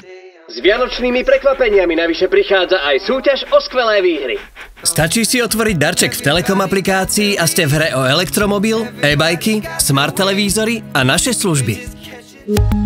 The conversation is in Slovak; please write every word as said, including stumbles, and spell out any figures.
S vianočnými prekvapeniami navyše prichádza aj súťaž o skvelé výhry. Stačí si otvoriť darček v Telekom aplikácii a ste v hre o elektromobil, e-bajky, smart televízory a naše služby.